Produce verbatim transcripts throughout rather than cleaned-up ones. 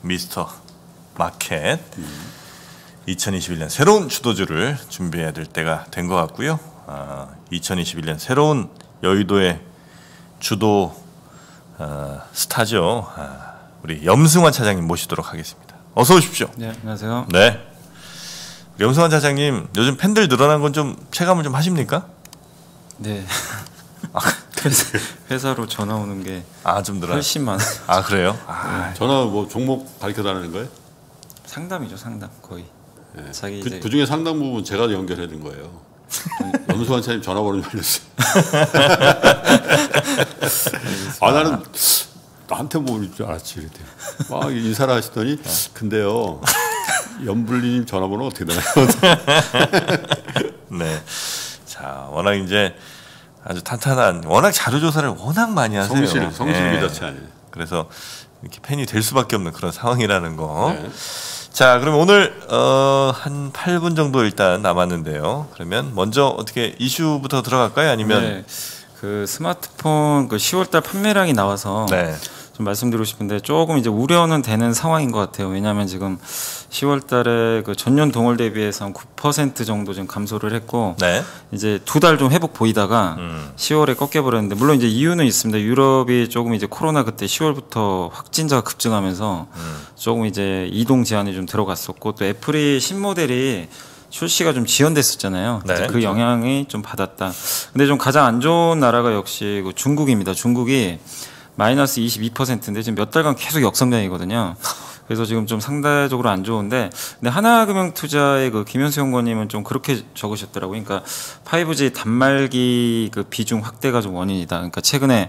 미스터 마켓 음. 이천이십일 년 새로운 주도주를 준비해야 될 때가 된 것 같고요. 아, 이천이십일 년 새로운 여의도의 주도 어, 스타죠. 아, 우리 염승환 차장님 모시도록 하겠습니다. 어서 오십시오. 네, 안녕하세요. 네. 염승환 차장님 요즘 팬들 늘어난 건 좀 체감을 좀 하십니까? 네. 아, 회사, 회사로 전화 오는 게 아, 좀 늘어. 훨씬 많아요. 아, 그래요? 아, 네. 전화 뭐 종목 밝혀달라는 거예요? 상담이죠, 상담 거의. 네. 자기 그, 이제 그 중에 상당 부분 제가 연결해 준 거예요. 염수환 차님 전화번호 좀 알려주세요. 아, 나는 나한테 모를 줄 알았지 이랬대요. 막 인사를 하시더니 근데요 염블리님 전화번호 어떻게 되나요? 네. 자, 워낙 이제 아주 탄탄한, 워낙 자료 조사를 워낙 많이 하세요. 성실, 성실 네. 미자체 아니에요. 그래서 이렇게 팬이 될 수밖에 없는 그런 상황이라는 거. 네. 자, 그럼 오늘 어, 한 팔 분 정도 일단 남았는데요. 그러면 먼저 어떻게 이슈부터 들어갈까요? 아니면 네, 그 스마트폰 그 시월달 판매량이 나와서 네. 좀 말씀드리고 싶은데 조금 이제 우려는 되는 상황인 것 같아요. 왜냐하면 지금 시월달에 그 전년 동월 대비해서 한 구 퍼센트 정도 좀 감소를 했고 네. 이제 두 달 좀 회복 보이다가 음. 시월에 꺾여버렸는데 물론 이제 이유는 있습니다. 유럽이 조금 이제 코로나 그때 시월부터 확진자가 급증하면서 음. 조금 이제 이동 제한이 좀 들어갔었고 또 애플이 신모델이 출시가 좀 지연됐었잖아요. 네, 그 그렇죠. 영향이 좀 받았다. 근데 좀 가장 안 좋은 나라가 역시 그 중국입니다. 중국이 마이너스 이십이 퍼센트인데 지금 몇 달간 계속 역성장이거든요. 그래서 지금 좀 상대적으로 안 좋은데, 근데 하나금융투자의 그 김현수 연구원님은 좀 그렇게 적으셨더라고요. 그러니까 파이브지 단말기 그 비중 확대가 좀 원인이다. 그러니까 최근에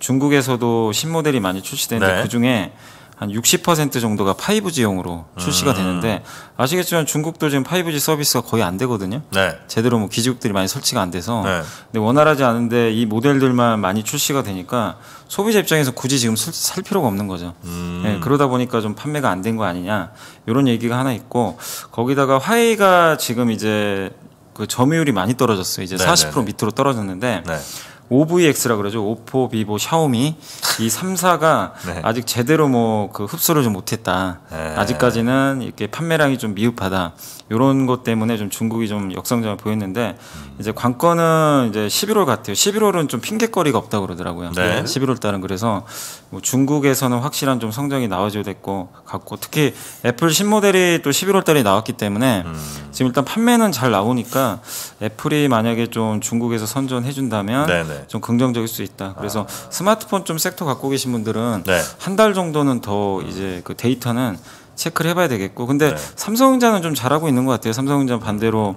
중국에서도 신모델이 많이 출시되는데 네. 그 중에 한 육십 퍼센트 정도가 파이브지용으로 출시가 음. 되는데 아시겠지만 중국도 지금 파이브지 서비스가 거의 안 되거든요. 네. 제대로 뭐 기지국들이 많이 설치가 안 돼서 네. 근데 원활하지 않은데 이 모델들만 많이 출시가 되니까 소비자 입장에서 굳이 지금 살, 살 필요가 없는 거죠. 음. 네, 그러다 보니까 좀 판매가 안 된 거 아니냐 이런 얘기가 하나 있고 거기다가 화웨이가 지금 이제 그 점유율이 많이 떨어졌어요. 이제 네네네. 사십 퍼센트 밑으로 떨어졌는데 네. 오브이엑스라 그러죠. 오포, 비보, 샤오미 이 삼 사가 네. 아직 제대로 뭐 그 흡수를 좀 못했다. 네. 아직까지는 이렇게 판매량이 좀 미흡하다. 이런 것 때문에 좀 중국이 좀 역성장을 보였는데 음. 이제 관건은 이제 십일월 같아요. 십일월은 좀 핑계거리가 없다 그러더라고요. 네. 십일월 달은 그래서 뭐 중국에서는 확실한 좀 성적이 나와줘야 됐고 같고 특히 애플 신모델이 또 십일월 달에 나왔기 때문에 음. 지금 일단 판매는 잘 나오니까 애플이 만약에 좀 중국에서 선전해 준다면 네네. 좀 긍정적일 수 있다. 그래서 아. 스마트폰 좀 섹터 갖고 계신 분들은 네. 한 달 정도는 더 이제 그 데이터는 체크를 해봐야 되겠고, 근데 네. 삼성전자는 좀 잘하고 있는 것 같아요. 삼성전자 반대로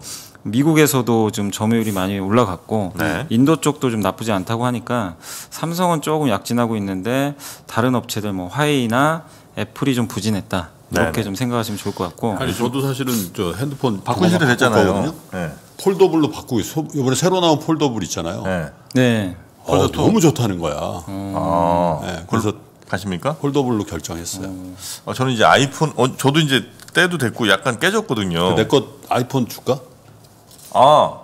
미국에서도 좀 점유율이 많이 올라갔고 네. 인도 쪽도 좀 나쁘지 않다고 하니까 삼성은 조금 약진하고 있는데 다른 업체들 뭐 화웨이나 애플이 좀 부진했다. 이렇게 네네. 좀 생각하시면 좋을 것 같고. 아니 저도 사실은 저 핸드폰 바꾼 시도 됐잖아요. 네. 폴더블로 바꾸고 있어. 이번에 새로 나온 폴더블 있잖아요. 네. 네. 어, 너무 좋다는 거야. 아, 네, 그래서 가십니까? 폴더블로 결정했어요. 음. 어, 저는 이제 아이폰, 어, 저도 이제 때도 됐고 약간 깨졌거든요. 내 것 아이폰 줄까? 아,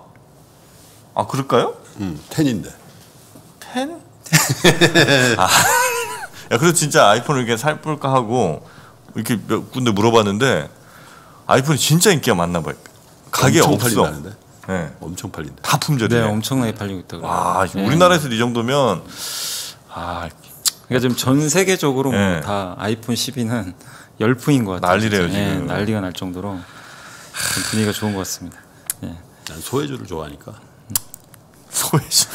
아 그럴까요? 음, 텐인데. 텐? 아, 야, 그래서 진짜 아이폰을 이렇게 살볼까 하고 이렇게 몇 군데 물어봤는데 아이폰이 진짜 인기가 많나 봐요. 가게 엄청 없어. 팔린다는데. 네. 엄청 팔린다. 다 품절이에요. 네, 엄청나게 팔리고 있다고. 와, 네. 우리나라에서 이 정도면 아, 그러니까 지금 전 세계적으로 네. 뭐 다 아이폰 십이는 열풍인 것 같아요. 난리래요, 진짜. 지금. 네, 난리가 날 정도로 좀 분위기가 좋은 것 같습니다. 네. 난 소해주를 좋아하니까. 소외시.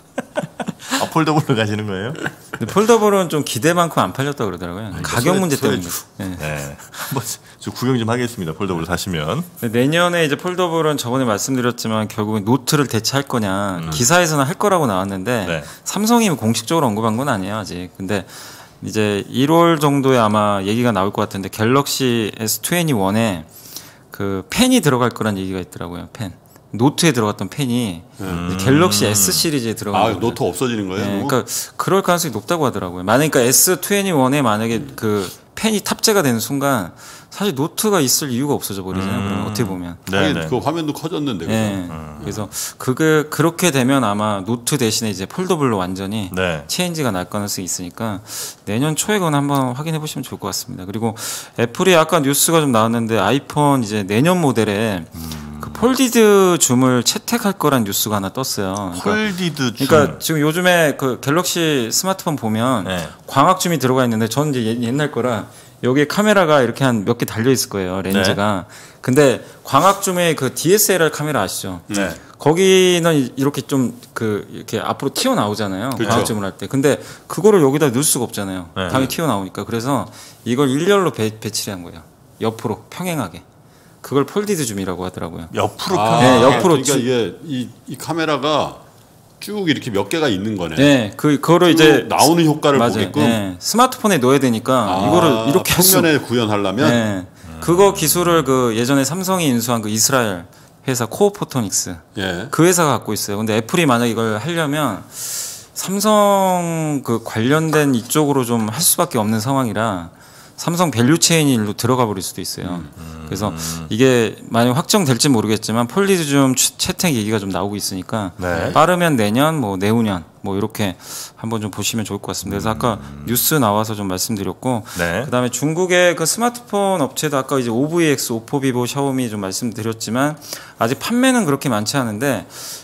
아, 폴더블로 가시는 거예요? 근데 폴더블은 좀 기대만큼 안 팔렸다 그러더라고요. 아니, 가격 소외- 문제 때문에. 소외주. 네. 네. 한번 저 구경 좀 하겠습니다. 폴더블 사시면. 근데 내년에 이제 폴더블은 저번에 말씀드렸지만 결국은 노트를 대체할 거냐 기사에서는 할 거라고 나왔는데 네. 삼성이 공식적으로 언급한 건 아니에요 아직. 근데 이제 일월 정도에 아마 얘기가 나올 것 같은데 갤럭시 에스 이십일에 그 펜이 들어갈 거란 얘기가 있더라고요. 펜. 노트에 들어갔던 펜이 음. 갤럭시 S 시리즈에 들어간 아, 거예요. 노트 없어지는 거예요? 네, 그러니까 그럴 가능성이 높다고 하더라고요. 만약에 그러니까 에스 이십일에 만약에 그 펜이 탑재가 되는 순간 사실 노트가 있을 이유가 없어져 버리잖아요. 음. 그러면 어떻게 보면. 네, 네, 네. 그 화면도 커졌는데. 네. 음. 그래서 그게 그렇게 되면 아마 노트 대신에 이제 폴더블로 완전히 네. 체인지가 날 가능성이 있으니까 내년 초에 건 한번 확인해 보시면 좋을 것 같습니다. 그리고 애플이 아까 뉴스가 좀 나왔는데 아이폰 이제 내년 모델에 음. 그 폴디드 줌을 채택할 거란 뉴스가 하나 떴어요. 그러니까, 폴디드 줌. 그러니까 지금 요즘에 그 갤럭시 스마트폰 보면 네. 광학 줌이 들어가 있는데 저는 이제 옛- 옛날 거라 여기에 카메라가 이렇게 한 몇 개 달려 있을 거예요, 렌즈가. 네. 근데 광학 줌의 그 디에스엘알 카메라 아시죠? 네. 거기는 이렇게 좀 그 이렇게 앞으로 튀어 나오잖아요. 그렇죠. 광학 줌을 할 때. 근데 그거를 여기다 넣을 수가 없잖아요. 네. 당연히 튀어 나오니까. 그래서 이걸 일렬로 배, 배치를 한 거예요. 옆으로 평행하게. 그걸 폴디드 줌이라고 하더라고요. 옆으로 아, 펴. 네, 옆으로 그러니까 쭉- 이게 이, 이 카메라가 쭉 이렇게 몇 개가 있는 거네. 네, 그 그거를 쭉 이제 나오는 효과를 맞아요. 보게끔. 네, 스마트폰에 넣어야 되니까 아, 이거를 이렇게 할 수. 평면에 구현하려면 네, 그거 기술을 그 예전에 삼성이 인수한 그 이스라엘 회사 코어포토닉스 예. 그 회사가 갖고 있어요. 근데 애플이 만약 이걸 하려면 삼성 그 관련된 이쪽으로 좀 할 수밖에 없는 상황이라 삼성 밸류 체인이 일로 들어가 버릴 수도 있어요. 그래서 이게 만약 확정될지 모르겠지만 폴리드 좀 채- 채택 얘기가 좀 나오고 있으니까 네. 빠르면 내년 뭐 내후년 뭐 이렇게 한번 좀 보시면 좋을 것 같습니다. 그래서 아까 뉴스 나와서 좀 말씀드렸고 네. 그다음에 중국의 그 스마트폰 업체도 아까 이제 오브이엑스, 오포, 비보, 샤오미 좀 말씀드렸지만 아직 판매는 그렇게 많지 않은데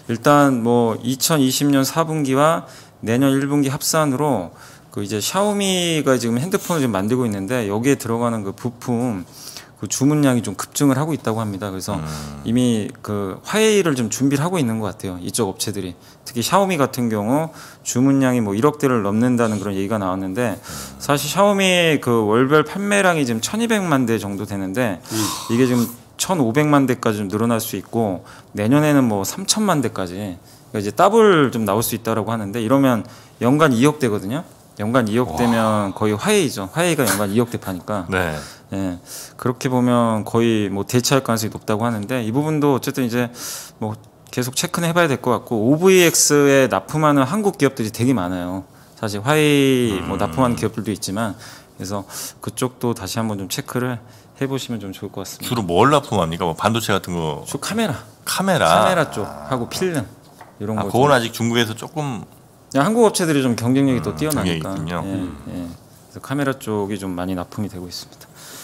일단 뭐 이천이십 년 사 분기와 내년 일 분기 합산으로 그 이제 샤오미가 지금 핸드폰을 지금 만들고 있는데 여기에 들어가는 그 부품 그 주문량이 좀 급증을 하고 있다고 합니다. 그래서 음. 이미 그 화웨이를 좀 준비를 하고 있는 것 같아요. 이쪽 업체들이. 특히 샤오미 같은 경우 주문량이 뭐 일억 대를 넘는다는 그런 얘기가 나왔는데 사실 샤오미 그 월별 판매량이 지금 천이백만 대 정도 되는데 이게 지금 천오백만 대까지 좀 늘어날 수 있고 내년에는 뭐 삼천만 대까지 그러니까 이제 더블 좀 나올 수 있다라고 하는데 이러면 연간 이억 대거든요. 연간 이억 대면 거의 화웨이죠. 화웨이가 연간 이억 대 파니까. 네. 예, 그렇게 보면 거의 뭐 대체할 가능성이 높다고 하는데 이 부분도 어쨌든 이제 뭐 계속 체크는 해봐야 될 것 같고 오브이엑스에 납품하는 한국 기업들이 되게 많아요. 사실 화웨이 뭐 납품하는 기업들도 있지만 그래서 그쪽도 다시 한번 좀 체크를 해보시면 좀 좋을 것 같습니다. 주로 뭘 납품합니까? 뭐 반도체 같은 거, 주 카메라, 카메라. 카메라 쪽 하고 필름 이런 아, 거. 그건 아직 중국에서 조금 그냥 한국 업체들이 좀 경쟁력이 더 음, 뛰어나니까. 경쟁이 있군요. 예, 예. 그래서 카메라 쪽이 좀 많이 납품이 되고 있습니다.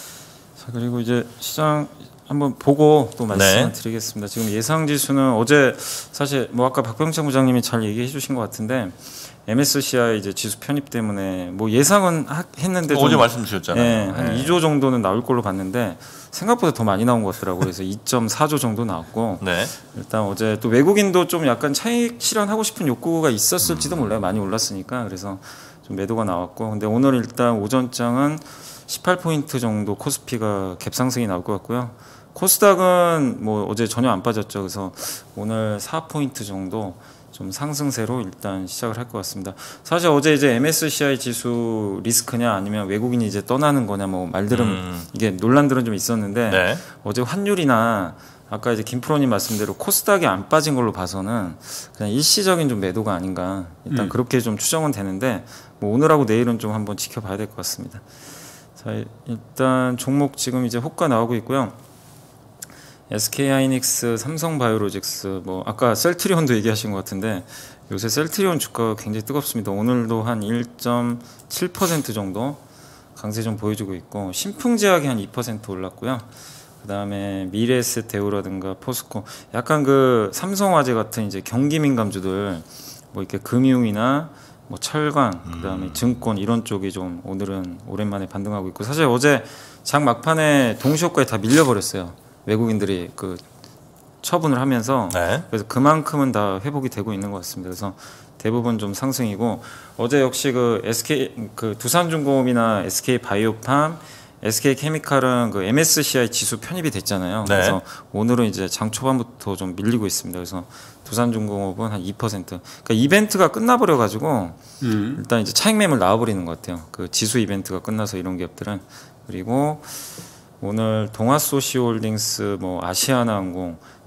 자, 그리고 이제 시장 한번 보고 또 말씀을 네. 드리겠습니다. 지금 예상 지수는 어제 사실 뭐 아까 박병창 부장님이 잘 얘기해 주신 것 같은데 엠에스시아이 이제 지수 편입 때문에 뭐 예상은 하- 했는데 좀 어제 말씀 주셨잖아요. 예, 한 네. 이 조 정도는 나올 걸로 봤는데 생각보다 더 많이 나온 것 같더라고요. 그래서 이 점 사 조 정도 나왔고 네. 일단 어제 또 외국인도 좀 약간 차익 실현하고 싶은 욕구가 있었을지도 몰라요. 많이 올랐으니까. 그래서 좀 매도가 나왔고. 근데 오늘 일단 오전장은 십팔 포인트 정도 코스피가 갭상승이 나올 것 같고요. 코스닥은 뭐 어제 전혀 안 빠졌죠. 그래서 오늘 사 포인트 정도 좀 상승세로 일단 시작을 할 것 같습니다. 사실 어제 이제 엠에스시아이 지수 리스크냐 아니면 외국인이 이제 떠나는 거냐 뭐 말들은 음. 이게 논란들은 좀 있었는데 네. 어제 환율이나 아까 이제 김프로님 말씀대로 코스닥이 안 빠진 걸로 봐서는 그냥 일시적인 좀 매도가 아닌가 일단 음. 그렇게 좀 추정은 되는데 뭐 오늘하고 내일은 좀 한번 지켜봐야 될 것 같습니다. 자 일단 종목 지금 이제 호가 나오고 있고요. 에스케이하이닉스, 삼성바이오로직스, 뭐 아까 셀트리온도 얘기하신 것 같은데 요새 셀트리온 주가가 굉장히 뜨겁습니다. 오늘도 한 일 점 칠 퍼센트 정도 강세 좀 보여주고 있고 신풍제약이 한 이 퍼센트 올랐고요. 그다음에 미래에셋 대우라든가 포스코 약간 그 삼성화재 같은 이제 경기 민감주들 뭐 이렇게 금융이나 뭐 철강 그다음에 음. 증권 이런 쪽이 좀 오늘은 오랜만에 반등하고 있고 사실 어제 장 막판에 동시효과에 다 밀려버렸어요. 외국인들이 그 처분을 하면서 네. 그래서 그만큼은 다 회복이 되고 있는 것 같습니다. 그래서 대부분 좀 상승이고 어제 역시 그 에스케이 그 두산중공업이나 에스케이바이오팜, 에스케이케미칼은 그 엠에스시아이 지수 편입이 됐잖아요. 네. 그래서 오늘은 이제 장 초반부터 좀 밀리고 있습니다. 그래서 두산중공업은 한 이 퍼센트. 그러니까 이벤트가 끝나버려 가지고 음. 일단 이제 차익 매물 나와버리는 것 같아요. 그 지수 이벤트가 끝나서 이런 기업들은 그리고 오늘 동아소시홀딩스, 뭐 아시아나항공,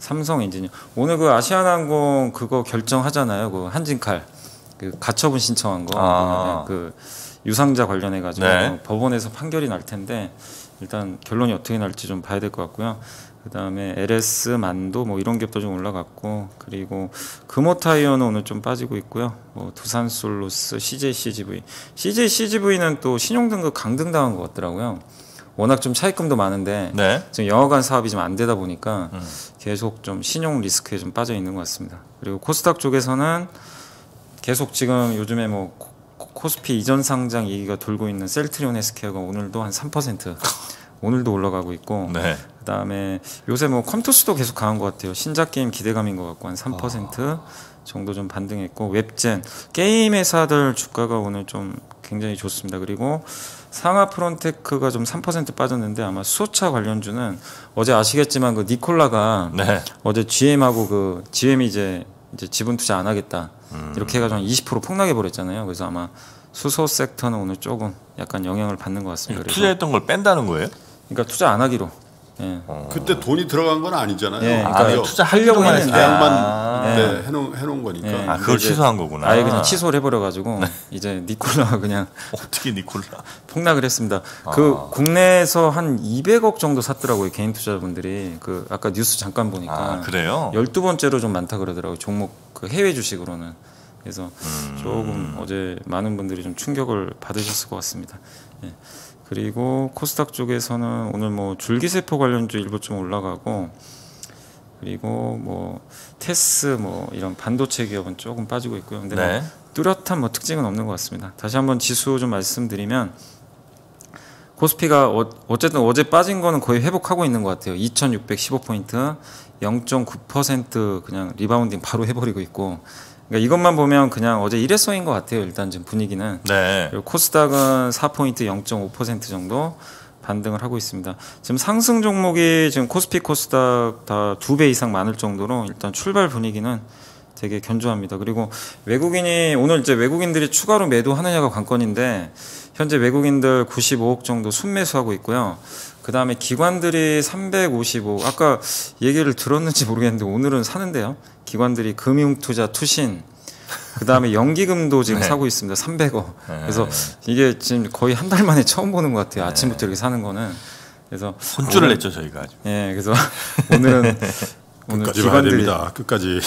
삼성 엔지니어. 오늘 그 아시아나항공 그거 결정하잖아요. 그 한진칼 그 가처분 신청한 거. 아. 그 유상자 관련해 가지고 네. 법원에서 판결이 날 텐데 일단 결론이 어떻게 날지 좀 봐야 될 것 같고요. 그다음에 엘에스, 만도 뭐 이런 기업도 좀 올라갔고, 그리고 금호타이어는 오늘 좀 빠지고 있고요. 뭐 두산솔루스, 씨제이씨지브이. 씨제이씨지브이는 또 신용등급 강등당한 것 같더라고요. 워낙 좀 차입금도 많은데 네. 지금 영화관 사업이 좀 안 되다 보니까 음. 계속 좀 신용 리스크에 좀 빠져 있는 것 같습니다. 그리고 코스닥 쪽에서는 계속 지금 요즘에 뭐 코- 코스피 이전 상장 얘기가 돌고 있는 셀트리온 헬스케어가 오늘도 한 삼 퍼센트 오늘도 올라가고 있고, 네. 그다음에 요새 뭐 컴투스도 계속 강한 것 같아요. 신작 게임 기대감인 것 같고 한 삼 퍼센트 정도 좀 반등했고, 웹젠 게임 회사들 주가가 오늘 좀 굉장히 좋습니다. 그리고 상하 프론테크가 좀 삼 퍼센트 빠졌는데 아마 수소차 관련주는 어제 아시겠지만 그 니콜라가 네. 어제 지엠하고 그 지엠이 이제 이제 지분 투자 안 하겠다 음. 이렇게 해가지고 한 이십 퍼센트 폭락해 버렸잖아요. 그래서 아마 수소 섹터는 오늘 조금 약간 영향을 받는 것 같습니다. 그래서 투자했던 걸 뺀다는 거예요? 그러니까 투자 안 하기로. 예. 그때 돈이 들어간 건 아니잖아요. 예, 아, 그러니까 네, 투자하려고 하려고 했는데. 계약만 아. 네, 해놓은, 해놓은 거니까. 예. 아, 그걸 이제 취소한 거구나. 아예 그냥 취소를 해버려가지고 이제 니콜라가 그냥 어떻게 니콜라? 폭락을 했습니다. 그 국내에서 한 이백억 정도 샀더라고요, 개인 투자자분들이. 그 아까 뉴스 잠깐 보니까 아, 그래요? 열두 번째로 좀 많다 그러더라고요, 종목 그 해외 주식으로는. 그래서 음. 조금 어제 많은 분들이 좀 충격을 받으셨을 것 같습니다. 예. 그리고 코스닥 쪽에서는 오늘 뭐 줄기세포 관련주 일부 좀 올라가고, 그리고 뭐 테스 뭐 이런 반도체 기업은 조금 빠지고 있고요. 근데 네. 뭐 뚜렷한 뭐 특징은 없는 것 같습니다. 다시 한번 지수 좀 말씀드리면 코스피가 어, 어쨌든 어제 빠진 거는 거의 회복하고 있는 것 같아요. 이천육백십오 포인트, 영 점 구 퍼센트 그냥 리바운딩 바로 해버리고 있고, 그러니까 이것만 보면 그냥 어제 일회성인 것 같아요. 일단 지금 분위기는. 네. 그리고 코스닥은 사 포인트, 영 점 오 퍼센트 정도 반등을 하고 있습니다. 지금 상승 종목이 지금 코스피, 코스닥 다 두 배 이상 많을 정도로 일단 출발 분위기는 되게 견조합니다. 그리고 외국인이 오늘 이제 외국인들이 추가로 매도하느냐가 관건인데 현재 외국인들 구십오억 정도 순매수하고 있고요. 그 다음에 기관들이 삼백오십오, 아까 얘기를 들었는지 모르겠는데 오늘은 사는데요. 기관들이 금융투자, 투신, 그 다음에 연기금도 지금 네. 사고 있습니다. 삼백억. 네. 그래서 이게 지금 거의 한 달 만에 처음 보는 것 같아요. 아침부터 이렇게 사는 거는. 그래서 혼쭐을 오늘- 냈죠 저희가 아주. 예, 그래서 오늘은 오늘 끝까지 봐야 기관들이 됩니다. 끝까지.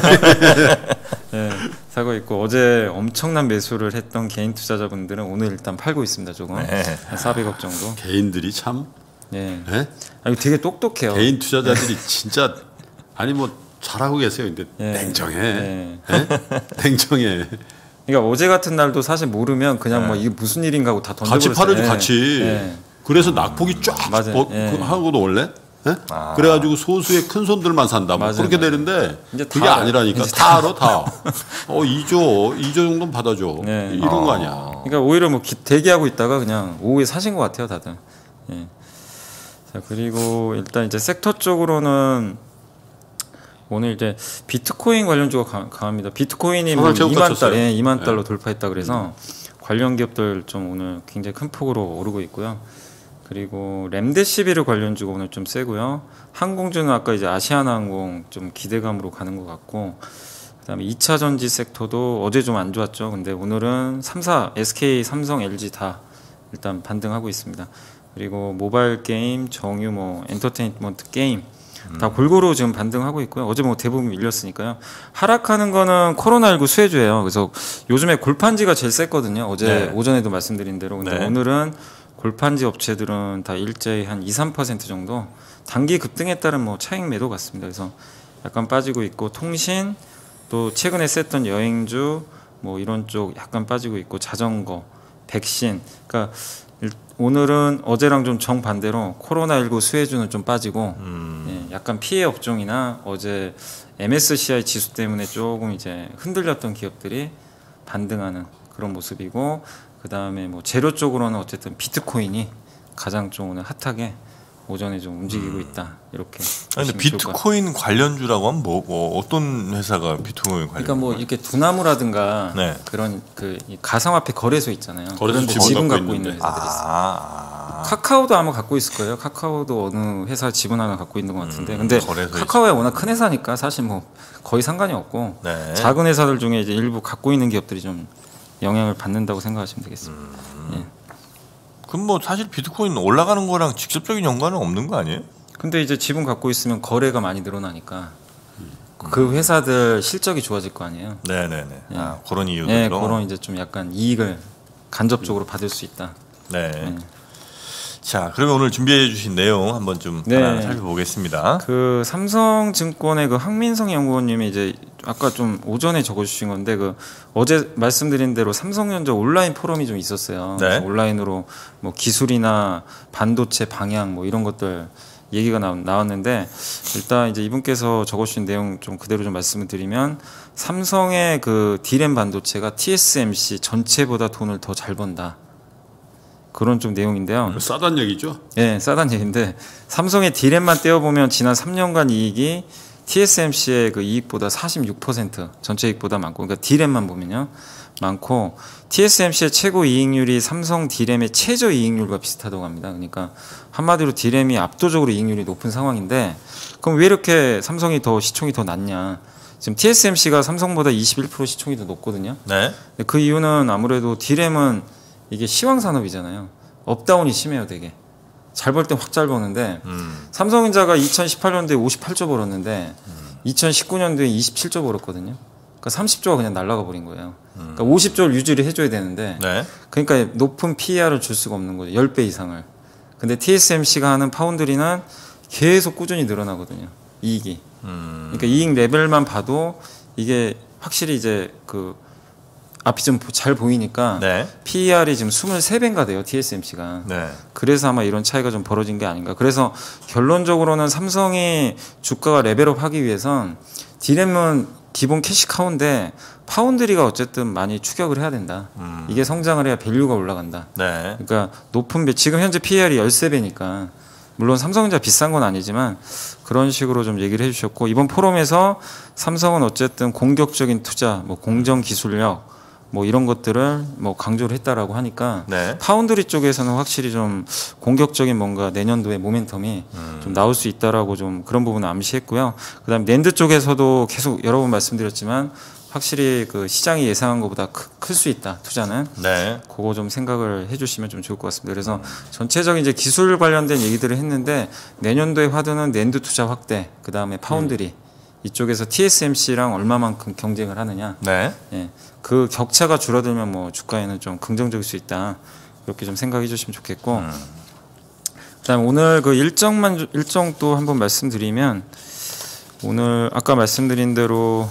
예, 사고 있고, 어제 엄청난 매수를 했던 개인 투자자분들은 오늘 일단 팔고 있습니다. 조금 네. 한 사백억 정도. 개인들이 참 예, 네? 아, 이거 되게 똑똑해요. 개인 투자자들이 진짜 아니 뭐 잘하고 계세요. 근데 예. 냉정해. 예. 네? 냉정해. 그러니까 어제 같은 날도 사실 모르면 그냥 네. 뭐 이게 무슨 일인가 하고 다 같이 던져버렸어요. 팔아줘 예. 같이. 예. 그래서 낙폭이 쫙 맞아요. 어, 예. 그 하고도 원래. 예? 아. 그래가지고 소수의 큰 손들만 산다. 뭐 맞아요, 그렇게 맞아요. 되는데 이제 그게 다 알아요. 아니라니까. 이제 다 알아 다. 어 이조 이조 정도는 받아줘. 네. 이런 거 아니야. 그러니까 오히려 뭐 기- 대기하고 있다가 그냥 오후에 사신 것 같아요, 다들. 예. 자, 그리고 일단 이제 섹터 쪽으로는 오늘 이제 비트코인 관련주가 강- 강합니다. 비트코인이 뭐 상한체가 이만 쳤어요. 달, 예, 이만 네. 달러 돌파했다 그래서 관련 기업들 좀 오늘 굉장히 큰 폭으로 오르고 있고요. 그리고 렘데시비르 관련주가 오늘 좀 세고요. 항공주는 아까 이제 아시아나항공 좀 기대감으로 가는 것 같고, 그다음에 이 차 전지 섹터도 어제 좀 안 좋았죠. 근데 오늘은 삼 사, 에스케이, 삼성, 엘지 다 일단 반등하고 있습니다. 그리고 모바일 게임, 정유, 뭐 엔터테인먼트 게임 다 골고루 지금 반등하고 있고요. 어제 뭐 대부분 밀렸으니까요. 하락하는 거는 코로나십구 수혜주예요. 그래서 요즘에 골판지가 제일 셌거든요. 어제 네. 오전에도 말씀드린 대로. 근데 네. 오늘은 골판지 업체들은 다 일제히 한 이, 삼 퍼센트 정도 단기 급등에 따른 뭐 차익 매도 같습니다. 그래서 약간 빠지고 있고, 통신 또 최근에 셌던 여행주 뭐 이런 쪽 약간 빠지고 있고, 자전거, 백신. 그러니까 일- 오늘은 어제랑 좀 정반대로 코로나십구 수혜주는 좀 빠지고, 음. 예, 약간 피해 업종이나 어제 엠에스시아이 지수 때문에 조금 이제 흔들렸던 기업들이 반등하는 그런 모습이고, 그 다음에 뭐 재료 쪽으로는 어쨌든 비트코인이 가장 좀 오늘 핫하게 오전에 좀 움직이고 있다, 이렇게. 아니, 근데 보시면 좋을 것 같아요. 비트코인 관련주라고 하면 뭐, 뭐 어떤 회사가 비트코인 관련? 그러니까 뭐 이렇게 두나무라든가 네. 그런 그이 가상화폐 거래소 있잖아요. 거래소 그런데 지분 지분 갖고 갖고 있는 있는데. 회사들이 있어요. 아, 아. 카카오도 아마 갖고 있을 거예요. 카카오도 어느 회사 지분 하나 갖고 있는 것 같은데. 음, 근데 카카오가 워낙 큰 회사니까 사실 뭐 거의 상관이 없고 네. 작은 회사들 중에 이제 일부 갖고 있는 기업들이 좀 영향을 받는다고 생각하시면 되겠습니다. 음. 예. 그럼 뭐 사실 비트코인 올라가는 거랑 직접적인 연관은 없는 거 아니에요? 근데 이제 지분 갖고 있으면 거래가 많이 늘어나니까 그 회사들 실적이 좋아질 거 아니에요. 네네네. 예. 아, 그런 이유로. 네, 그런 이제 좀 약간 이익을 간접적으로 받을 수 있다. 네. 네. 자, 그러면 오늘 준비해 주신 내용 한번 좀 네. 하나 살펴보겠습니다. 그 삼성증권의 그 황민성 연구원님이 이제 아까 좀 오전에 적어주신 건데 그 어제 말씀드린 대로 삼성전자 온라인 포럼이 좀 있었어요. 네. 온라인으로 뭐 기술이나 반도체 방향 뭐 이런 것들 얘기가 나, 나왔는데 일단 이제 이분께서 적어주신 내용 좀 그대로 좀 말씀을 드리면 삼성의 그 디램 반도체가 티에스엠씨 전체보다 돈을 더 잘 번다. 그런 좀 내용인데요. 싸단 얘기죠? 예, 싸단 얘기인데 삼성의 디램만 떼어보면 지난 삼 년간 이익이 티에스엠씨의 그 이익보다 사십육 퍼센트 전체 이익보다 많고, 그러니까 디램만 보면요 많고, 티에스엠씨의 최고 이익률이 삼성 디램의 최저 이익률과 비슷하다고 합니다. 그러니까 한마디로 디램이 압도적으로 이익률이 높은 상황인데, 그럼 왜 이렇게 삼성이 더 시총이 더 낮냐? 지금 티에스엠씨가 삼성보다 이십일 퍼센트 시총이 더 높거든요. 네. 근데 그 이유는 아무래도 디램은 이게 시황 산업이잖아요. 업다운이 심해요, 되게. 잘 벌 땐 확 잘 버는데 음. 삼성전자가 이천십팔 년도에 오십팔 조 벌었는데 음. 이천십구 년도에 이십칠 조 벌었거든요. 그러니까 삼십 조가 그냥 날아가 버린 거예요. 음. 그러니까 오십 조를 유지를 해줘야 되는데 네. 그러니까 높은 피이알을 줄 수가 없는 거죠. 십 배 이상을. 근데 티에스엠씨가 하는 파운드리는 계속 꾸준히 늘어나거든요. 이익이. 음. 그러니까 이익 레벨만 봐도 이게 확실히 이제 그 앞이 좀 잘 보이니까 네. 피이알이 지금 이십삼 배인가 돼요, 티에스엠씨가. 네. 그래서 아마 이런 차이가 좀 벌어진 게 아닌가. 그래서 결론적으로는 삼성이 주가가 레벨업 하기 위해선 디램은 기본 캐시카우인데 파운드리가 어쨌든 많이 추격을 해야 된다. 음. 이게 성장을 해야 밸류가 올라간다. 네. 그러니까 높은 배, 지금 현재 피이알이 십삼 배니까 물론 삼성전자 비싼 건 아니지만 그런 식으로 좀 얘기를 해주셨고, 이번 포럼에서 삼성은 어쨌든 공격적인 투자, 뭐 공정 기술력, 뭐 이런 것들을 뭐 강조를 했다라고 하니까 네. 파운드리 쪽에서는 확실히 좀 공격적인 뭔가 내년도에 모멘텀이 음. 좀 나올 수 있다라고 좀 그런 부분을 암시했고요. 그다음에 낸드 쪽에서도 계속 여러 번 말씀드렸지만 확실히 그 시장이 예상한 것보다 클 수 있다, 투자는. 네. 그거 좀 생각을 해주시면 좀 좋을 것 같습니다. 그래서 전체적인 이제 기술 관련된 얘기들을 했는데 내년도의 화두는 낸드 투자 확대, 그 다음에 파운드리 음. 이쪽에서 티에스엠씨랑 얼마만큼 경쟁을 하느냐. 네. 예, 그 격차가 줄어들면 뭐 주가에는 좀 긍정적일 수 있다. 이렇게 좀 생각해 주시면 좋겠고. 음. 그다음 오늘 그 일정만 일정 또 한번 말씀드리면, 오늘 아까 말씀드린 대로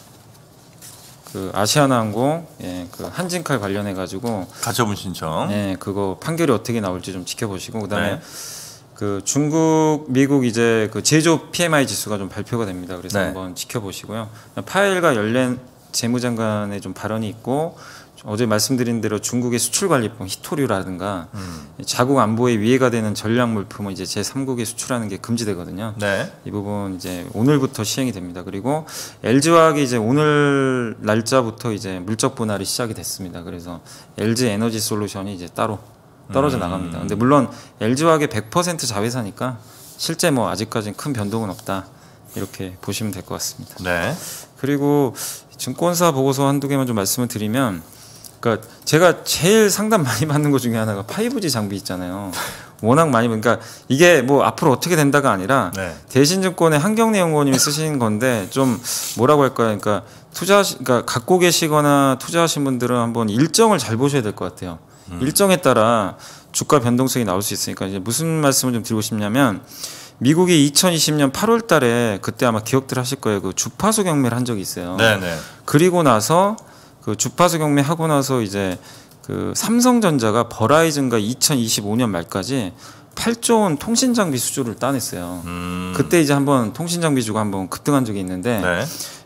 그 아시아나항공, 예, 그 한진칼 관련해 가지고 가처분 신청. 예, 그거 판결이 어떻게 나올지 좀 지켜보시고, 그다음에 네. 그 중국, 미국 이제 그 제조업 피엠아이 지수가 좀 발표가 됩니다. 그래서 네. 한번 지켜보시고요. 파엘과 연렌 재무장관의 좀 발언이 있고, 어제 말씀드린 대로 중국의 수출관리법 히토류라든가 음. 자국 안보에 위해가 되는 전략 물품을 이제 제삼국에 수출하는 게 금지되거든요. 네. 이 부분 이제 오늘부터 시행이 됩니다. 그리고 엘지화학이 이제 오늘 날짜부터 이제 물적 분할이 시작이 됐습니다. 그래서 엘지 에너지 솔루션이 이제 따로 떨어져 음. 나갑니다. 근데 물론 엘지화학의 백 퍼센트 자회사니까 실제 뭐 아직까지는 큰 변동은 없다, 이렇게 보시면 될 것 같습니다. 네. 그리고 증권사 보고서 한두 개만 좀 말씀을 드리면, 그러니까 제가 제일 상담 많이 받는 것 중에 하나가 파이브지 장비 있잖아요. 워낙 많이, 그러니까 이게 뭐 앞으로 어떻게 된다가 아니라 네. 대신증권의 한경래 연구원님이 쓰신 건데 좀 뭐라고 할까요? 그러니까 투자, 그러니까 갖고 계시거나 투자하신 분들은 한번 일정을 잘 보셔야 될 것 같아요. 음. 일정에 따라 주가 변동성이 나올 수 있으니까. 이제 무슨 말씀을 좀 드리고 싶냐면, 미국이 이천이십 년 팔월 달에, 그때 아마 기억들 하실 거예요. 그 주파수 경매를 한 적이 있어요. 네네. 그리고 나서 그 주파수 경매 하고 나서 이제 그 삼성전자가 버라이즌과 이천이십오 년 말까지 팔조 원 통신장비 수주를 따냈어요. 음. 그때 이제 한번 통신장비 주가 한번 급등한 적이 있는데, 네.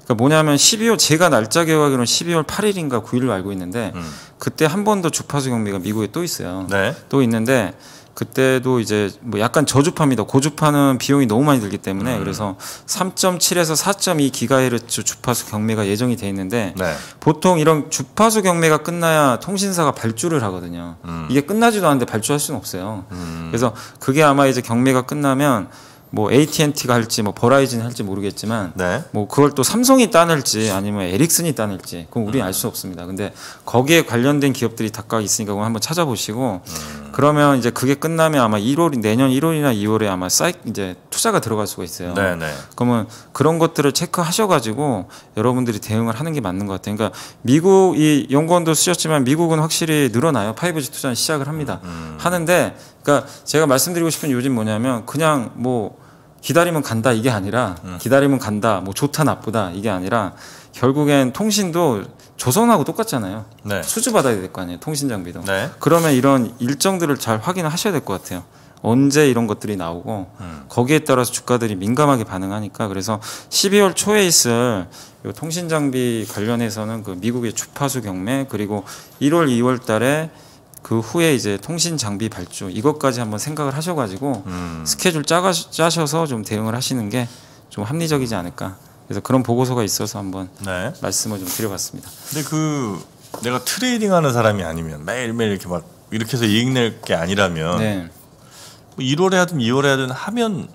그러니까 뭐냐면 십이월 제가 날짜 기억하기로는 십이월 팔일인가 구일로 알고 있는데 음. 그때 한 번 더 주파수 경매가 미국에 또 있어요. 네. 또 있는데 그때도 이제 뭐 약간 저주파입니다. 고주파는 비용이 너무 많이 들기 때문에 음. 그래서 삼 점 칠에서 사 점 이 기가헤르츠 주파수 경매가 예정이 돼 있는데 네. 보통 이런 주파수 경매가 끝나야 통신사가 발주를 하거든요. 음. 이게 끝나지도 않는데 발주할 수는 없어요. 음. 그래서 그게 아마 이제 경매가 끝나면 뭐 에이티앤티가 할지 뭐 버라이즌이 할지 모르겠지만 네. 뭐 그걸 또 삼성이 따낼지 아니면 에릭슨이 따낼지 그건 우리는 알 수 없습니다. 근데 거기에 관련된 기업들이 각각 있으니까 그거 한번 찾아보시고 음. 그러면 이제 그게 끝나면 아마 일월 내년 일월이나 이월에 아마 사이 이제 투자가 들어갈 수가 있어요. 네네. 그러면 그런 것들을 체크하셔가지고 여러분들이 대응을 하는 게 맞는 것 같아요. 그러니까 미국 이 연구원도 쓰셨지만 미국은 확실히 늘어나요. 파이브지 투자는 시작을 합니다. 음. 하는데 그러니까 제가 말씀드리고 싶은 요즘 뭐냐면 그냥 뭐 기다리면 간다 이게 아니라 음. 기다리면 간다 뭐 좋다 나쁘다 이게 아니라 결국엔 통신도 조선하고 똑같잖아요. 네. 수주받아야 될 거 아니에요. 통신 장비도. 네. 그러면 이런 일정들을 잘 확인을 하셔야 될 것 같아요. 언제 이런 것들이 나오고 음. 거기에 따라서 주가들이 민감하게 반응하니까 그래서 십이월 초에 있을 통신 장비 관련해서는 그 미국의 주파수 경매 그리고 일월 이월 달에 그 후에 이제 통신 장비 발주 이것까지 한번 생각을 하셔가지고 음. 스케줄 짜가, 짜셔서 좀 대응을 하시는 게 좀 합리적이지 않을까. 그래서 그런 보고서가 있어서 한번 네. 말씀을 좀 드려봤습니다. 근데 그 내가 트레이딩하는 사람이 아니면 매일매일 이렇게 막 이렇게 해서 이익 낼 게 아니라면 네. 뭐 일월에 하든 이월에 하든 하면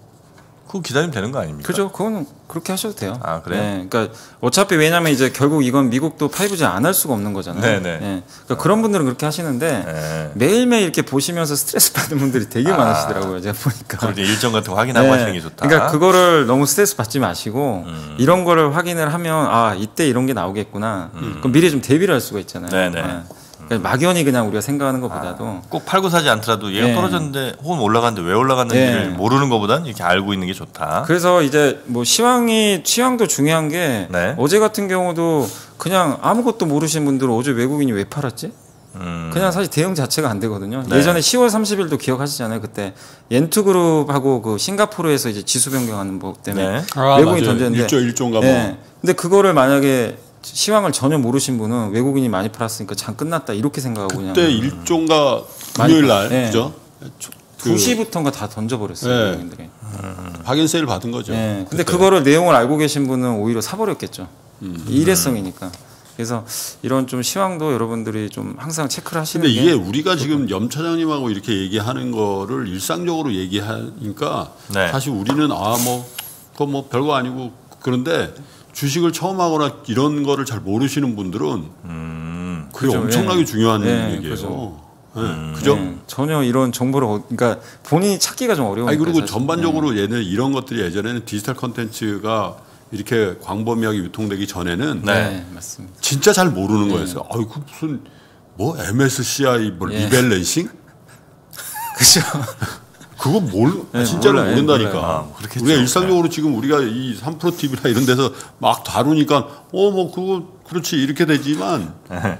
그거 기다리면 되는 거 아닙니까? 그죠. 그거는 그렇게 하셔도 돼요. 아, 그래요? 네. 그러니까 어차피 왜냐면 이제 결국 이건 미국도 파이브지 안 할 수가 없는 거잖아요. 네네. 네. 그러니까 그런 분들은 그렇게 하시는데 네. 매일매일 이렇게 보시면서 스트레스 받는 분들이 되게 아, 많으시더라고요. 제가 보니까. 그걸 일정 같은 거 확인하고 네. 하시는 게 좋다. 그러니까 그거를 너무 스트레스 받지 마시고 음. 이런 거를 확인을 하면 아, 이때 이런 게 나오겠구나. 음. 그럼 미리 좀 대비를 할 수가 있잖아요. 네네. 네. 그러니까 막연히 그냥 우리가 생각하는 것보다도 아, 꼭 팔고 사지 않더라도 얘가 네. 떨어졌는데 혹은 올라갔는데 왜 올라갔는지를 네. 모르는 것보다는 이렇게 알고 있는 게 좋다. 그래서 이제 뭐 시황이 시황도 중요한 게 네. 어제 같은 경우도 그냥 아무것도 모르시는 분들은 어제 외국인이 왜 팔았지? 음. 그냥 사실 대응 자체가 안 되거든요. 네. 예전에 시월 삼십일도 기억하시잖아요. 그때 옌투그룹하고 그 싱가포르에서 이제 지수 변경하는 법 때문에 네. 아, 외국인이 던졌는데 일조 일조인가 뭐. 네. 근데 그거를 만약에 시황을 전혀 모르신 분은 외국인이 많이 팔았으니까 장 끝났다 이렇게 생각하고 그때 그냥 그때 일종가 금요일 날 네. 그죠? 두 시부터인가 다 던져버렸어요. 네. 외국인들이. 음. 박인세일 받은 거죠. 네. 근데 그때. 그거를 내용을 알고 계신 분은 오히려 사버렸겠죠. 음. 일회성이니까. 그래서 이런 좀 시황도 여러분들이 좀 항상 체크를 하시는 근데 게. 이게 우리가 지금 염 차장님하고 이렇게 얘기하는 거를 일상적으로 얘기하니까 네. 사실 우리는 아 뭐 그거 뭐 별거 아니고 그런데 주식을 처음 하거나 이런 거를 잘 모르시는 분들은 음, 그게 그죠, 엄청나게 예. 중요한 네, 얘기예요. 그죠? 네, 음, 그죠? 네, 전혀 이런 정보를 그러니까 본인이 찾기가 좀 어려우니까. 아니 그리고 사실. 전반적으로 네. 얘네 이런 것들이 예전에는 디지털 콘텐츠가 이렇게 광범위하게 유통되기 전에는 네, 맞습니다. 진짜 잘 모르는 네. 거였어요. 아유 그 무슨 뭐 엠에스씨아이 뭐 예. 리밸런싱? 그죠? 그거 몰 네, 진짜로 몰라요. 모른다니까. 아, 우리가 일상적으로 지금 우리가 이 삼 프로 티비나 이런 데서 막 다루니까 어 뭐 그거 그렇지 이렇게 되지만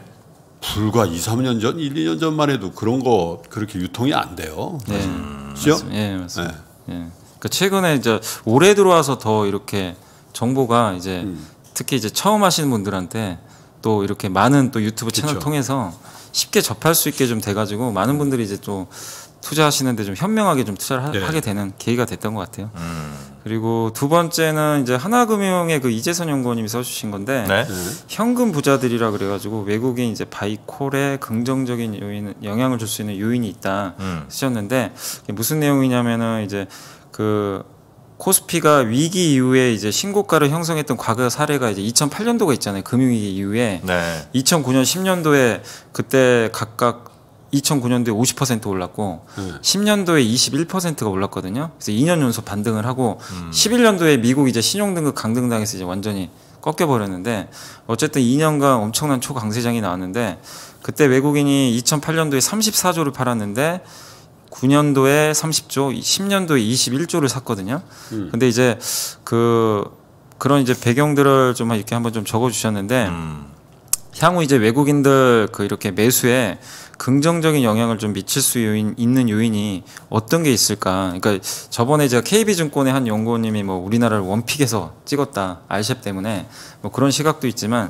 불과 이, 삼 년 전, 일, 이 년 전만 해도 그런 거 그렇게 유통이 안 돼요. 네, 음, 맞습니다. 예, 맞습니다. 네. 예. 그러니까 최근에 이제 올해 들어와서 더 이렇게 정보가 이제 음. 특히 이제 처음 하시는 분들한테 또 이렇게 많은 또 유튜브 채널 그쵸. 통해서 쉽게 접할 수 있게 좀 돼가지고 많은 분들이 이제 또 투자하시는데 좀 현명하게 좀 투자를 네. 하게 되는 계기가 됐던 것 같아요. 음. 그리고 두 번째는 이제 하나금융의 그 이재선 연구원님이 써주신 건데 네. 현금 부자들이라 그래가지고 외국인 이제 바이콜에 긍정적인 요인 영향을 줄 수 있는 요인이 있다 음. 쓰셨는데 무슨 내용이냐면은 이제 그 코스피가 위기 이후에 이제 신고가를 형성했던 과거 사례가 이제 이천팔 년도가 있잖아요. 금융위기 이후에 네. 이천구 년, 십 년도에 그때 각각 이천구 년도에 오십 퍼센트 올랐고 음. 십 년도에 이십일 퍼센트가 올랐거든요. 그래서 이 년 연속 반등을 하고 음. 십일 년도에 미국 이제 신용등급 강등당해서 이제 완전히 꺾여버렸는데 어쨌든 이 년간 엄청난 초강세장이 나왔는데 그때 외국인이 이천팔 년도에 삼십사조를 팔았는데 구 년도에 삼십조, 십 년도에 이십일조를 샀거든요. 음. 근데 이제 그 그런 이제 배경들을 좀 이렇게 한번 좀 적어주셨는데. 음. 향후 이제 외국인들 그 이렇게 매수에 긍정적인 영향을 좀 미칠 수 요인, 있는 요인이 어떤 게 있을까? 그러니까 저번에 제가 케이비증권의 한 연구원님이 뭐 우리나라를 원픽에서 찍었다 알셉 때문에 뭐 그런 시각도 있지만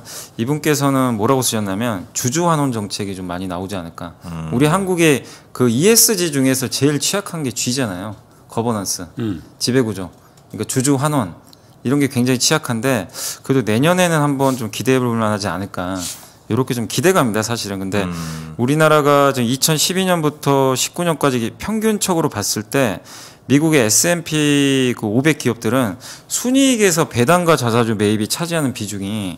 이분께서는 뭐라고 쓰셨냐면 주주 환원 정책이 좀 많이 나오지 않을까? 음. 우리 한국의 그 이에스지 중에서 제일 취약한 게 G잖아요. 거버넌스, 음. 지배구조, 그러니까 주주 환원 이런 게 굉장히 취약한데 그래도 내년에는 한번 좀 기대해 볼 만하지 않을까? 이렇게 좀 기대감입니다, 사실은. 근데 음. 우리나라가 지금 이천십이 년부터 십구 년까지 평균적으로 봤을 때 미국의 에스 앤 피 그 오백 기업들은 순이익에서 배당과 자사주 매입이 차지하는 비중이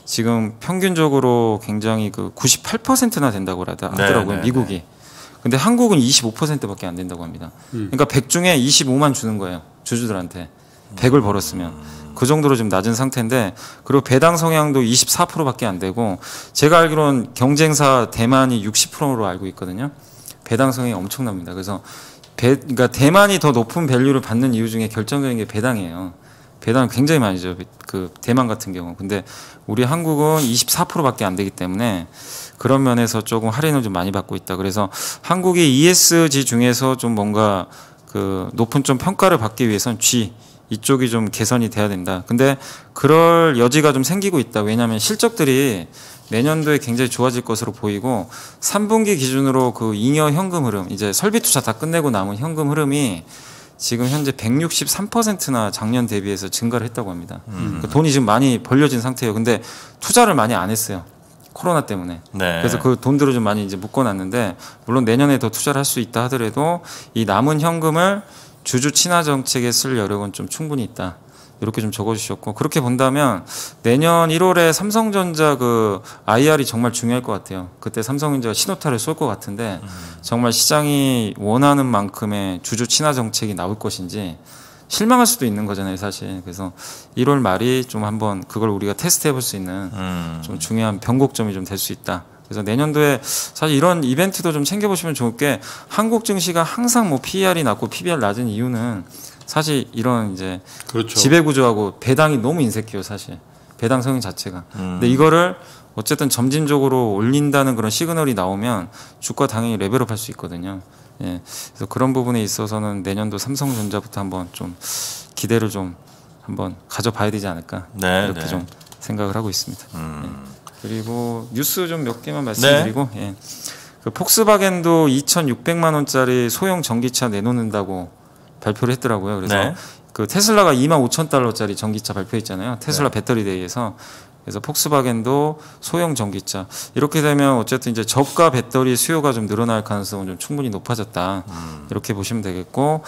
지금 평균적으로 굉장히 그 구십팔 퍼센트나 된다고 하더라고요, 네네네. 미국이. 근데 한국은 이십오 퍼센트밖에 안 된다고 합니다. 음. 그러니까 백 중에 이십오만 주는 거예요, 주주들한테. 백을 벌었으면. 그 정도로 좀 낮은 상태인데 그리고 배당 성향도 이십사 퍼센트밖에 안 되고 제가 알기로는 경쟁사 대만이 육십 퍼센트로 알고 있거든요. 배당 성향이 엄청납니다. 그래서 배, 그러니까 대만이 더 높은 밸류를 받는 이유 중에 결정적인 게 배당이에요. 배당은 굉장히 많이 죠. 그 대만 같은 경우. 근데 우리 한국은 이십사 퍼센트밖에 안 되기 때문에 그런 면에서 조금 할인을 좀 많이 받고 있다. 그래서 한국이 이에스지 중에서 좀 뭔가 그 높은 좀 평가를 받기 위해서는 G 이쪽이 좀 개선이 돼야 된다. 근데 그럴 여지가 좀 생기고 있다. 왜냐하면 실적들이 내년도에 굉장히 좋아질 것으로 보이고 삼 분기 기준으로 그 잉여 현금 흐름, 이제 설비 투자 다 끝내고 남은 현금 흐름이 지금 현재 백육십삼 퍼센트나 작년 대비해서 증가를 했다고 합니다. 음. 그러니까 돈이 지금 많이 벌려진 상태예요. 근데 투자를 많이 안 했어요. 코로나 때문에. 네. 그래서 그 돈들을 좀 많이 이제 묶어놨는데 물론 내년에 더 투자를 할 수 있다 하더라도 이 남은 현금을 주주 친화 정책에 쓸 여력은 좀 충분히 있다. 이렇게 좀 적어주셨고 그렇게 본다면 내년 일월에 삼성전자 그 아이알이 정말 중요할 것 같아요. 그때 삼성전자가 신호탄을 쏠 것 같은데 음. 정말 시장이 원하는 만큼의 주주 친화 정책이 나올 것인지 실망할 수도 있는 거잖아요, 사실. 그래서 일월 말이 좀 한번 그걸 우리가 테스트해 볼 수 있는 음. 좀 중요한 변곡점이 좀 될 수 있다. 그래서 내년도에 사실 이런 이벤트도 좀 챙겨보시면 좋을 게 한국 증시가 항상 뭐 피이알이 낮고 피비알 낮은 이유는 사실 이런 이제 그렇죠. 지배구조하고 배당이 너무 인색해요, 사실. 배당 성향 자체가. 음. 근데 이거를 어쨌든 점진적으로 올린다는 그런 시그널이 나오면 주가 당연히 레벨업 할 수 있거든요. 예. 그래서 그런 부분에 있어서는 내년도 삼성전자부터 한번 좀 기대를 좀 한번 가져봐야 되지 않을까. 네, 이렇게 네. 좀 생각을 하고 있습니다. 음. 예. 그리고 뉴스 좀 몇 개만 말씀드리고 네. 예. 그 폭스바겐도 이천육백만 원짜리 소형 전기차 내놓는다고 발표를 했더라고요. 그래서 네. 그 테슬라가 이만 오천 달러짜리 전기차 발표했잖아요. 테슬라 네. 배터리데이에서. 그래서 폭스바겐도 소형 전기차 이렇게 되면 어쨌든 이제 저가 배터리 수요가 좀 늘어날 가능성은 좀 충분히 높아졌다. 음. 이렇게 보시면 되겠고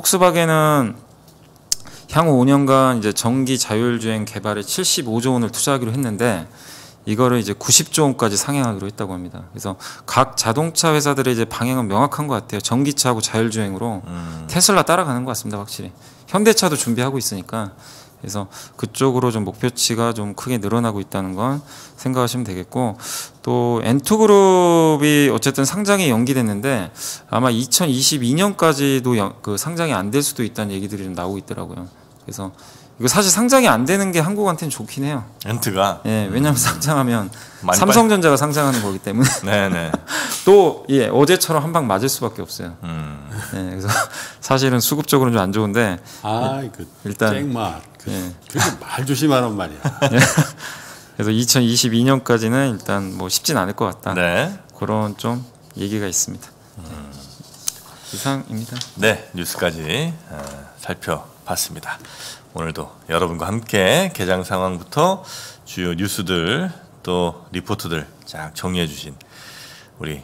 폭스바겐은 향후 오 년간 이제 전기 자율주행 개발에 칠십오조 원을 투자하기로 했는데 이거를 이제 구십조 원까지 상향하기로 했다고 합니다. 그래서 각 자동차 회사들의 이제 방향은 명확한 것 같아요. 전기차하고 자율주행으로 음. 테슬라 따라가는 것 같습니다, 확실히. 현대차도 준비하고 있으니까. 그래서 그쪽으로 좀 목표치가 좀 크게 늘어나고 있다는 건 생각하시면 되겠고 또 엔투그룹이 어쨌든 상장이 연기됐는데 아마 이천이십이 년까지도 연, 그 상장이 안 될 수도 있다는 얘기들이 좀 나오고 있더라고요. 그래서 이거 사실 상장이 안 되는 게 한국한테는 좋긴 해요. 엔트가. 예, 왜냐하면 음. 상장하면 삼성전자가 상장하는 거기 때문에. 네네. 또 예, 어제처럼 한 방 맞을 수밖에 없어요. 음. 예, 그래서 사실은 수급적으로는 좀 안 좋은데. 아, 그 일단 쨍맛. 그, 예. 말 조심하란 말이야. 예. 그래서 이천이십이 년까지는 일단 뭐 쉽진 않을 것 같다. 네. 그런 좀 얘기가 있습니다. 음. 이상입니다. 네, 뉴스까지 어, 살펴봤습니다. 오늘도 여러분과 함께 개장 상황부터 주요 뉴스들 또 리포트들 쫙 정리해 주신 우리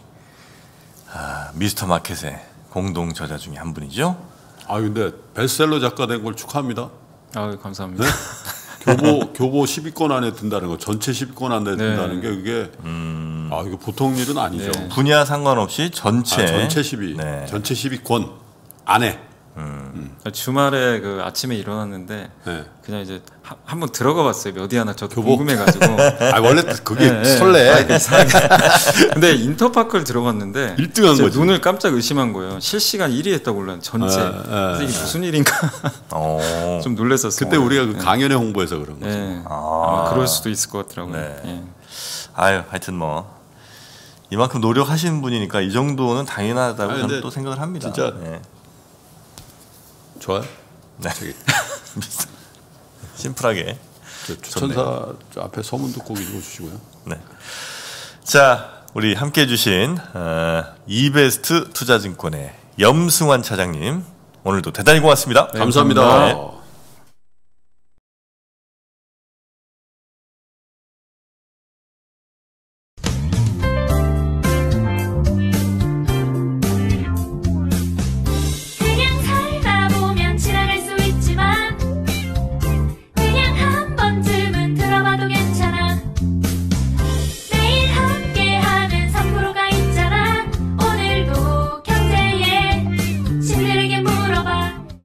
아, 미스터 마켓의 공동 저자 중에 한 분이죠. 아 근데 베스트셀러 작가 된 걸 축하합니다. 아 감사합니다. 네? 교보 교보 십 위권 안에 든다는 거, 전체 십 위권 안에 든다는 네. 게 그게 음... 아 이거 보통 일은 아니죠. 네. 분야 상관없이 전체 아, 전체 십 위, 네. 전체 십 위권 안에. 음. 주말에 그 아침에 일어났는데 네. 그냥 이제 한번 들어가 봤어요. 몇 위 하나 저도 교복? 궁금해가지고. 아 원래 그게 네, 설레. 네. 근데 인터파크를 들어갔는데 일 등한 거지. 눈을 깜짝 의심한 거예요. 실시간 일 위 했다고 올랐는데 전체. 네, 네. 그래서 이게 무슨 일인가 좀 놀랐었어요. 그때 우리가 그 강연회 홍보해서 그런 거죠. 네. 아. 아마 그럴 수도 있을 것 같더라고요. 네. 네. 아유, 하여튼 뭐 이만큼 노력하시는 분이니까 이 정도는 당연하다고 아니, 저는 또 생각을 합니다. 진짜 네. 좋아요. 네. 심플하게. 추천사 앞에 서문도 꼭 읽어주시고요. 네. 자, 우리 함께해 주신 어, 이베스트 투자증권의 염승환 차장님 오늘도 대단히 고맙습니다. 네, 감사합니다. 감사합니다. 네.